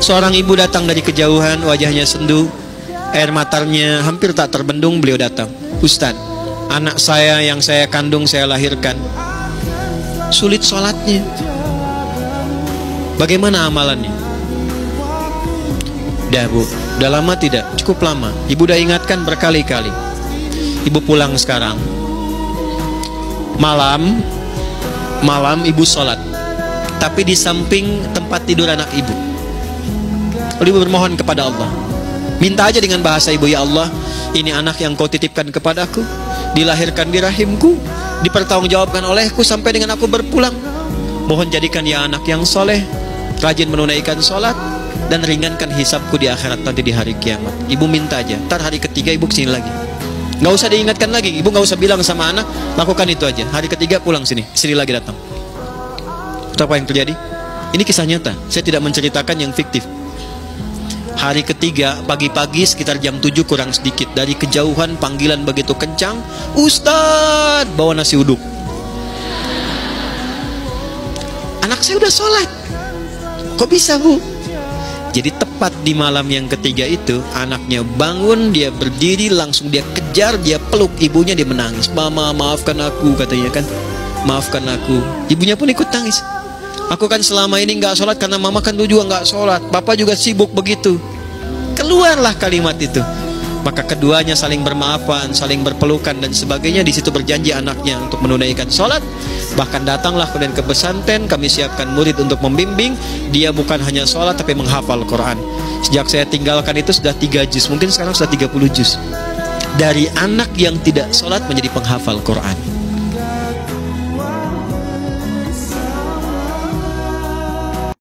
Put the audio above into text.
Seorang ibu datang dari kejauhan, wajahnya sendu, air matanya hampir tak terbendung. Beliau datang, Ustaz, anak saya yang saya kandung, saya lahirkan, sulit sholatnya. Bagaimana amalannya? Dah bu, udah lama tidak? Cukup lama. Ibu udah ingatkan berkali-kali. Ibu pulang sekarang. Malam ibu sholat, tapi di samping tempat tidur anak ibu. Lalu ibu bermohon kepada Allah, minta aja dengan bahasa ibu, ya Allah, ini anak yang kau titipkan kepadaku, dilahirkan di rahimku, dipertanggungjawabkan olehku sampai dengan aku berpulang. Mohon jadikan ya anak yang soleh, rajin menunaikan sholat, dan ringankan hisabku di akhirat nanti di hari kiamat. Ibu minta aja, ntar hari ketiga ibu kesini lagi. Nggak usah diingatkan lagi, ibu nggak usah bilang sama anak, lakukan itu aja. Hari ketiga pulang sini, istri lagi datang. Apa yang terjadi? Ini kisah nyata, saya tidak menceritakan yang fiktif. Hari ketiga, pagi-pagi sekitar jam 7 kurang sedikit, dari kejauhan panggilan begitu kencang, Ustadz, bawa nasi uduk. Anak saya udah sholat, kok bisa bu? Jadi tepat di malam yang ketiga itu, anaknya bangun, dia berdiri, langsung dia kejar, dia peluk ibunya, dia menangis. Mama, maafkan aku, katanya kan, maafkan aku. Ibunya pun ikut tangis. Aku kan selama ini nggak sholat karena mama kan dulu juga nggak sholat, papa juga sibuk begitu. Keluarlah kalimat itu. Maka keduanya saling bermaafan, saling berpelukan dan sebagainya. Di situ berjanji anaknya untuk menunaikan sholat. Bahkan datanglah kemudian ke pesantren, kami siapkan murid untuk membimbing. Dia bukan hanya sholat tapi menghafal Quran. Sejak saya tinggalkan itu sudah 3 juz, mungkin sekarang sudah 30 juz. Dari anak yang tidak sholat menjadi penghafal Quran.